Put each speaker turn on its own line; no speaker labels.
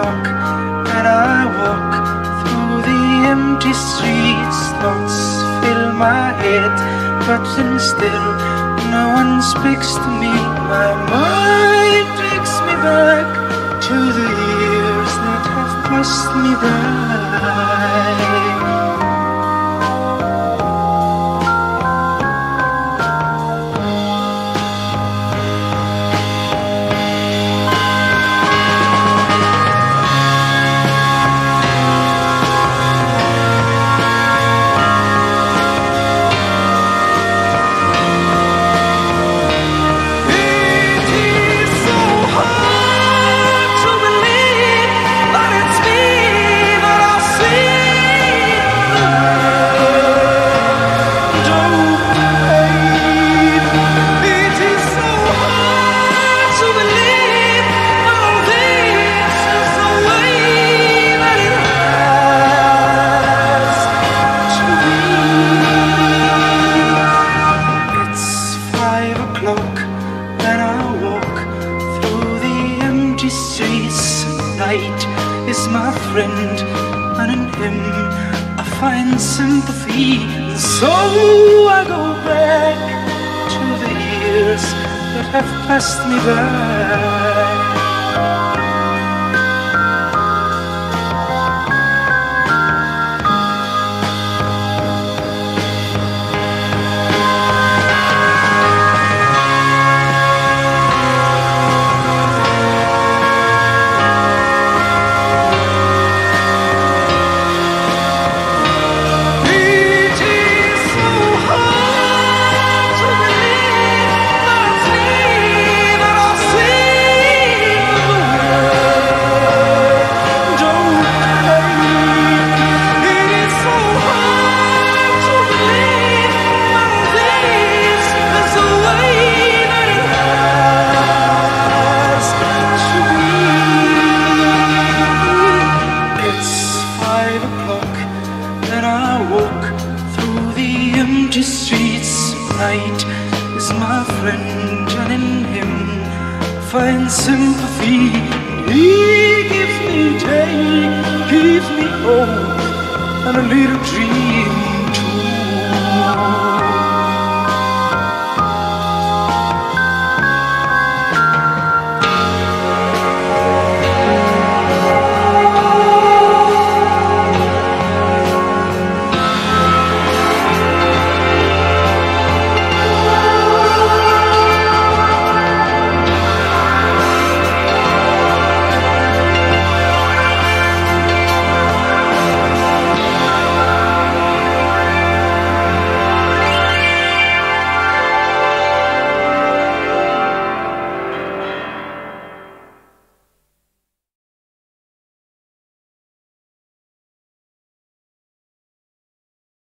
o'clock and I walk through the empty streets. Thoughts fill my head, but then still no one speaks to me. My mind takes me back to the years that have passed me by. And I walk through the empty streets. Night is my friend, and in him I find sympathy. And so I go back to the years that have passed me by. Streets, night is my friend, and in him I find sympathy. He gives me day, gives me hope, and a little